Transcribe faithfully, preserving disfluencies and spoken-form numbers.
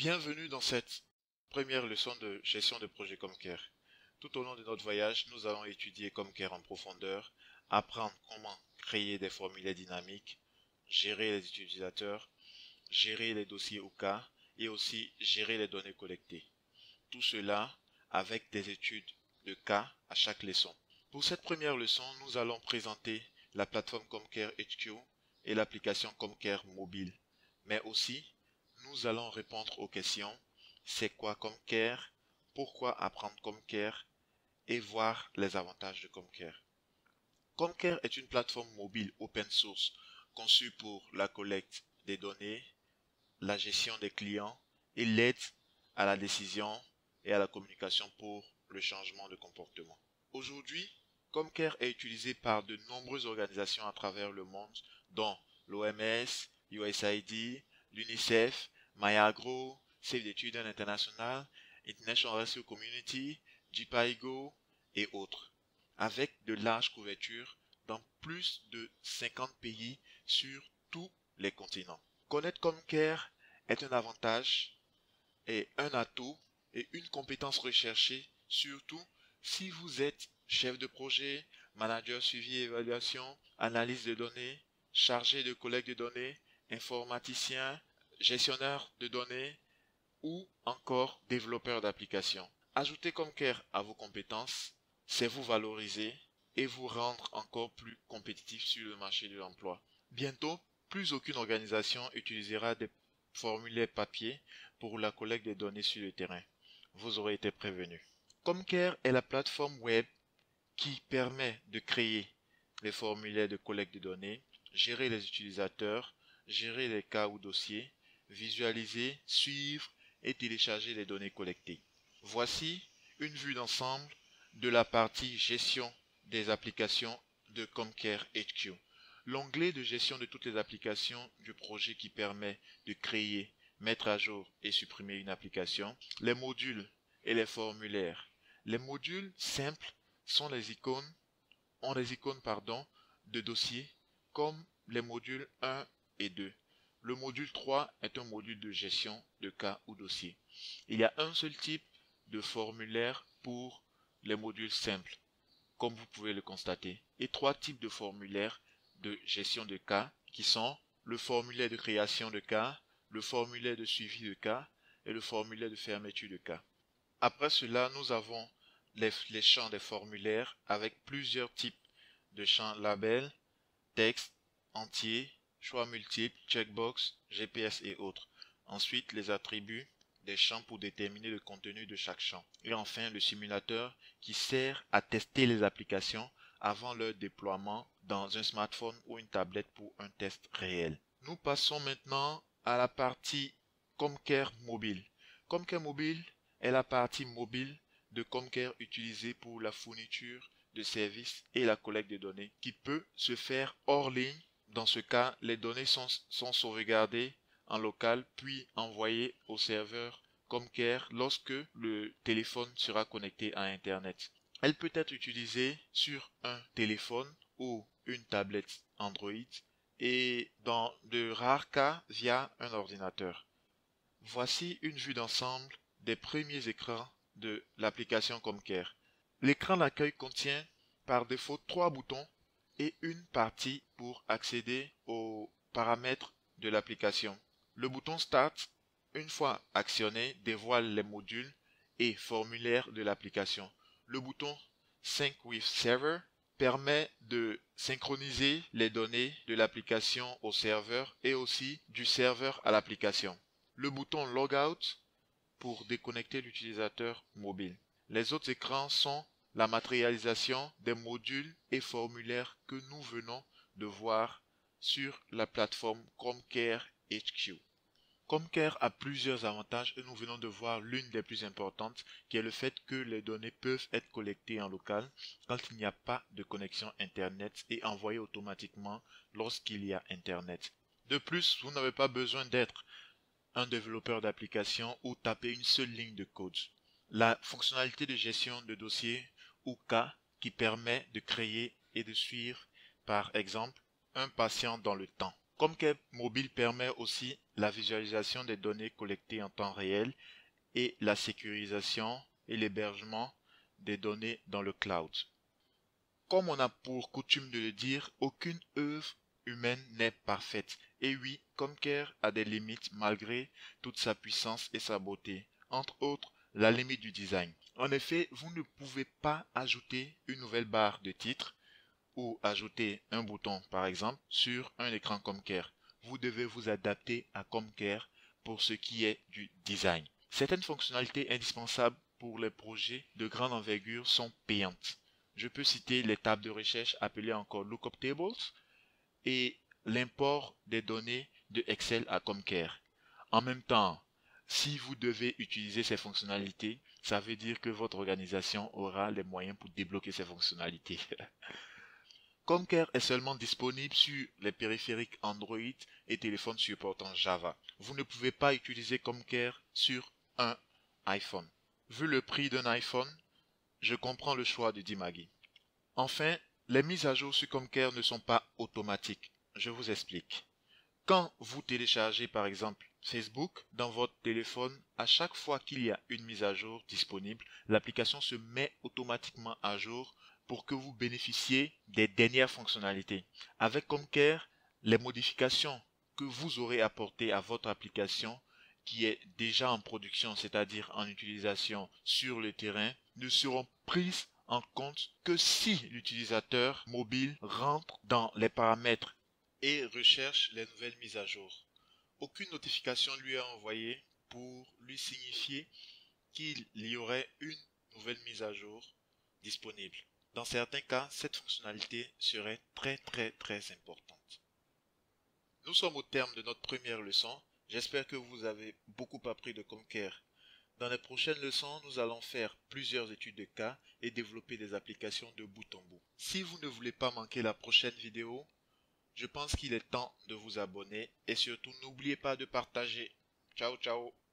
Bienvenue dans cette première leçon de gestion de projet Comcare. Tout au long de notre voyage, nous allons étudier Comcare en profondeur, apprendre comment créer des formulaires dynamiques, gérer les utilisateurs, gérer les dossiers au cas et aussi gérer les données collectées. Tout cela avec des études de cas à chaque leçon. Pour cette première leçon, nous allons présenter la plateforme Comcare H Q et l'application Comcare mobile, mais aussi nous allons répondre aux questions: c'est quoi Comcare, pourquoi apprendre Comcare et voir les avantages de Comcare. Comcare est une plateforme mobile open source conçue pour la collecte des données, la gestion des clients et l'aide à la décision et à la communication pour le changement de comportement. Aujourd'hui, Comcare est utilisé par de nombreuses organisations à travers le monde, dont l'O M S, U S A I D, l'UNICEF, MyAgro, Save the Children International, International Rescue Community, JPIGO et autres, avec de larges couvertures dans plus de cinquante pays sur tous les continents. Connaître Comcare est un avantage et un atout et une compétence recherchée, surtout si vous êtes chef de projet, manager suivi et évaluation, analyse de données, chargé de collecte de données, informaticien, gestionnaire de données ou encore développeur d'applications. Ajouter Comcare à vos compétences, c'est vous valoriser et vous rendre encore plus compétitif sur le marché de l'emploi. Bientôt, plus aucune organisation utilisera des formulaires papier pour la collecte des données sur le terrain. Vous aurez été prévenu. Comcare est la plateforme web qui permet de créer les formulaires de collecte de données, gérer les utilisateurs, gérer les cas ou dossiers, visualiser, suivre et télécharger les données collectées. Voici une vue d'ensemble de la partie gestion des applications de Comcare H Q. L'onglet de gestion de toutes les applications du projet qui permet de créer, mettre à jour et supprimer une application, les modules et les formulaires. Les modules simples sont les icônes, ont les icônes pardon, de dossiers comme les modules un et deux. Le module trois est un module de gestion de cas ou dossiers. Il y a un seul type de formulaire pour les modules simples, comme vous pouvez le constater, et trois types de formulaires de gestion de cas qui sont le formulaire de création de cas, le formulaire de suivi de cas et le formulaire de fermeture de cas. Après cela, nous avons les, les champs des formulaires avec plusieurs types de champs: label, texte, entier, choix multiples, checkbox, G P S et autres. Ensuite, les attributs des champs pour déterminer le contenu de chaque champ. Et enfin, le simulateur qui sert à tester les applications avant leur déploiement dans un smartphone ou une tablette pour un test réel. Nous passons maintenant à la partie Comcare mobile. Comcare mobile est la partie mobile de Comcare utilisée pour la fourniture de services et la collecte de données qui peut se faire hors ligne. Dans ce cas, les données sont, sont sauvegardées en local puis envoyées au serveur Comcare lorsque le téléphone sera connecté à Internet. Elle peut être utilisée sur un téléphone ou une tablette Android et dans de rares cas via un ordinateur. Voici une vue d'ensemble des premiers écrans de l'application Comcare. L'écran d'accueil contient par défaut trois boutons et une partie pour accéder aux paramètres de l'application. Le bouton Start, une fois actionné, dévoile les modules et formulaires de l'application. Le bouton Sync with Server permet de synchroniser les données de l'application au serveur et aussi du serveur à l'application. Le bouton Logout pour déconnecter l'utilisateur mobile. Les autres écrans sont la matérialisation des modules et formulaires que nous venons de voir sur la plateforme Comcare H Q. Comcare a plusieurs avantages et nous venons de voir l'une des plus importantes qui est le fait que les données peuvent être collectées en local quand il n'y a pas de connexion Internet et envoyées automatiquement lorsqu'il y a Internet. De plus, vous n'avez pas besoin d'être un développeur d'application ou taper une seule ligne de code. La fonctionnalité de gestion de dossiers ou cas qui permet de créer et de suivre par exemple un patient dans le temps. ComCare Mobile permet aussi la visualisation des données collectées en temps réel et la sécurisation et l'hébergement des données dans le cloud. Comme on a pour coutume de le dire, aucune œuvre humaine n'est parfaite. Et oui, ComCare a des limites malgré toute sa puissance et sa beauté. Entre autres, la limite du design. En effet, vous ne pouvez pas ajouter une nouvelle barre de titre ou ajouter un bouton par exemple sur un écran ComCare. Vous devez vous adapter à ComCare pour ce qui est du design. Certaines fonctionnalités indispensables pour les projets de grande envergure sont payantes. Je peux citer les tables de recherche appelées encore Lookup Tables et l'import des données de Excel à ComCare. En même temps, si vous devez utiliser ces fonctionnalités, ça veut dire que votre organisation aura les moyens pour débloquer ces fonctionnalités. ComCare est seulement disponible sur les périphériques Android et téléphones supportant Java. Vous ne pouvez pas utiliser ComCare sur un iPhone. Vu le prix d'un iPhone, je comprends le choix de Dimagi. Enfin, les mises à jour sur ComCare ne sont pas automatiques. Je vous explique. Quand vous téléchargez par exemple Facebook dans votre téléphone, à chaque fois qu'il y a une mise à jour disponible, l'application se met automatiquement à jour pour que vous bénéficiez des dernières fonctionnalités. Avec ComCare, les modifications que vous aurez apportées à votre application qui est déjà en production, c'est-à-dire en utilisation sur le terrain, ne seront prises en compte que si l'utilisateur mobile rentre dans les paramètres et recherche les nouvelles mises à jour. Aucune notification lui est envoyée pour lui signifier qu'il y aurait une nouvelle mise à jour disponible. Dans certains cas, cette fonctionnalité serait très très très importante. Nous sommes au terme de notre première leçon. J'espère que vous avez beaucoup appris de ComCare. Dans les prochaines leçons, nous allons faire plusieurs études de cas et développer des applications de bout en bout. Si vous ne voulez pas manquer la prochaine vidéo, je pense qu'il est temps de vous abonner et surtout n'oubliez pas de partager. Ciao ciao.